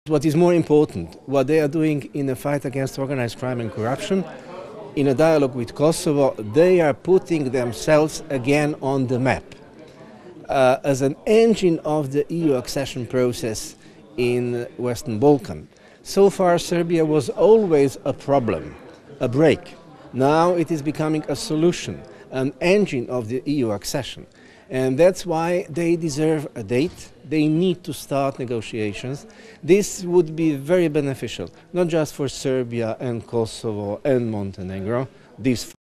What is more important, what they are doing in the fight against organized crime and corruption, in a dialogue with Kosovo, they are putting themselves again on the map as an engine of the EU accession process in Western Balkan. So far, Serbia was always a problem, a break. Now it is becoming a solution, an engine of the EU accession. And that's why they deserve a date. They need to start negotiations. This would be very beneficial, not just for Serbia and Kosovo and Montenegro. These